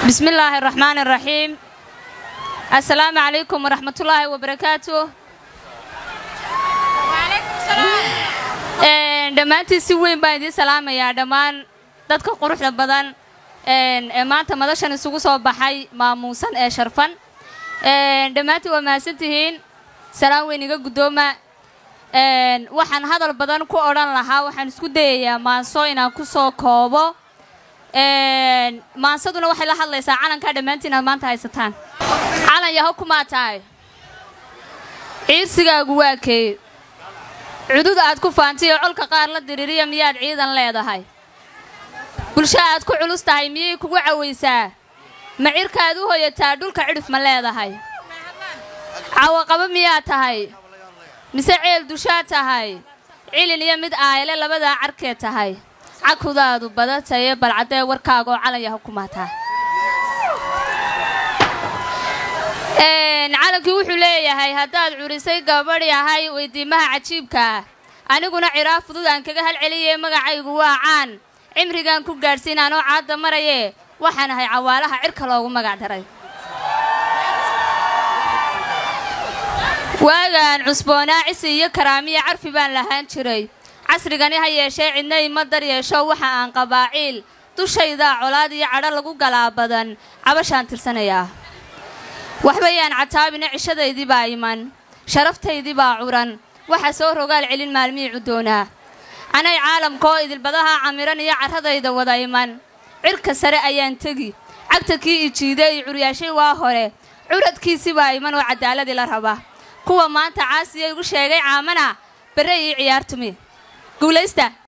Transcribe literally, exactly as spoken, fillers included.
بسم الله الرحمن الرحيم. السلام عليكم ورحمة الله وبركاته. وعليكم السلام. دمانتي سوين بايدي سلام يا دمان dadka quruxda badan ee maanta madashan isugu soo baxay maamuusan ee sharfan ee dhamaantii waa maasantihiin salaam weyn iga gudooma ee waxaan hadal badan ku oran lahaa waxaan isku dayayaa maanso inaan ku soo koobo ee maansaduna waxay la hadlaysaa calanka dhamaantiina maanta haysataan calan yahay kuma tahay ciidsigaagu waa kee cudud aad ku faantay colka qaar la diririya miyaad ciidan leedahay bulshada ku culus tahay miyay kugu cawaysaa macirkaad u hooyataa dhulka cidhif ma leedahay cawaqaba miyaa tahay mise ceel dushaa tahay cilin iyo mid aayale labada carkee tahay cakudaadu badatay balcadee warkaaga oo calan yahay kuma tahay een calankii wuxuu leeyahay hadaad curisay gabadh yahay weydiimaha cajiibka aniguna ciraaf fudud aan kaga hal celiyay magacaygu waa caan cimrigan ku gaarsiin anoo caada maraye waxaan ahay cawaalaha cirka loogu magac daray waagaan cusboonaa cisi iyo karaamiya carfi baan lahaan jiray casrigani ha yeeshee cidnay ma dar yeesho waxa aan qabaaciil dushayda colaad iyo cadho lagu galaa badan cabashaan tirsanayaa waxbayaan cataabina cishadaydii baa iman sharaftaydi baa curan waxa soo rogaal celin maalmii cudoonaa anay caalamkoo idilbadaha camiran iyo caradayda wada iman cirka sare ayaan tagi cagtakii ijiiday curyaashay waa hore curadkiisi baa iman oo cadaalad la raba kuwa maanta caasiye ugu sheegay caamana baray ciyaartumi guuleysta